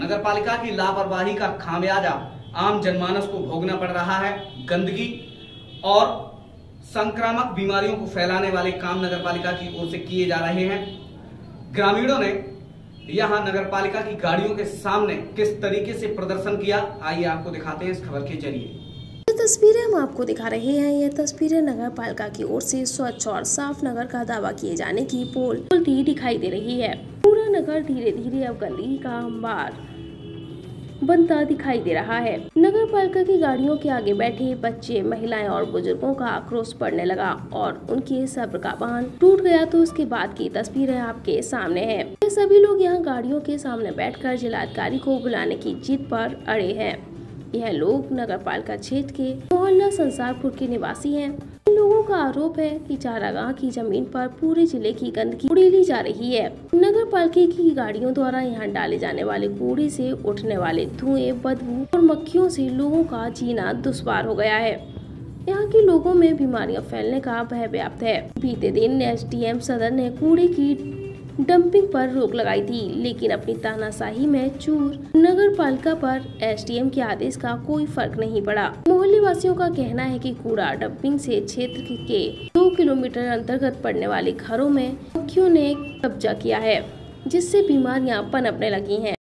नगरपालिका की लापरवाही का खामियाजा आम जनमानस को भोगना पड़ रहा है। गंदगी और संक्रामक बीमारियों को फैलाने वाले काम नगरपालिका की ओर से किए जा रहे हैं। ग्रामीणों ने यहां नगरपालिका की गाड़ियों के सामने किस तरीके से प्रदर्शन किया, आइए आपको दिखाते हैं इस खबर के जरिए। ये तस्वीरें हम आपको दिखा रहे हैं। यह तस्वीरें नगर पालिका की ओर से स्वच्छ और साफ नगर का दावा किए जाने की बोलती दिखाई दे रही है। पूरा नगर धीरे धीरे अब गंदगी का अंबार बनता दिखाई दे रहा है। नगर पालिका की गाड़ियों के आगे बैठे बच्चे, महिलाएं और बुजुर्गों का आक्रोश बढ़ने लगा और उनके सब्र का बांध टूट गया। तो उसके बाद की तस्वीरें आपके सामने हैं। ये सभी लोग यहाँ गाड़ियों के सामने बैठकर जिलाधिकारी को बुलाने की जिद पर अड़े हैं। यह लोग नगर पालिका क्षेत्र के मोहल्ला संसारपुर के निवासी हैं। इन लोगों का आरोप है कि चारागाह की जमीन पर पूरे जिले की गंदगी उड़ेली जा रही है। नगर पालिका की गाड़ियों द्वारा यहाँ डाले जाने वाले कूड़े से उठने वाले धुएं, बदबू और मक्खियों से लोगों का जीना दुश्वार हो गया है। यहाँ के लोगों में बीमारियां फैलने का भय व्याप्त है। बीते दिन एसडीएम सदर ने कूड़े की डंपिंग पर रोक लगाई थी, लेकिन अपनी तानाशाही में चूर नगर पालिका पर एसडीएम के आदेश का कोई फर्क नहीं पड़ा। मोहल्ले वासियों का कहना है कि कूड़ा डंपिंग से क्षेत्र के 2 किलोमीटर अंतर्गत पड़ने वाले घरों में मक्खियों ने कब्जा किया है, जिससे बीमारियां पनपने लगी हैं।